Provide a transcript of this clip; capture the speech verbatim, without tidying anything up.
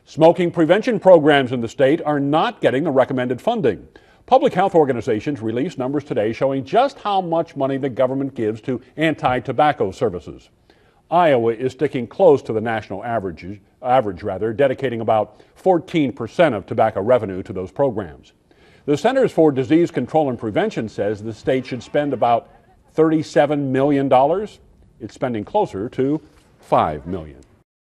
Smoking prevention programs in the state are not getting the recommended funding. Public health organizations released numbers today showing just how much money the government gives to anti-tobacco services. Iowa is sticking close to the national average, average rather, dedicating about fourteen percent of tobacco revenue to those programs. The Centers for Disease Control and Prevention says the state should spend about thirty-seven million dollars. It's spending closer to five million dollars.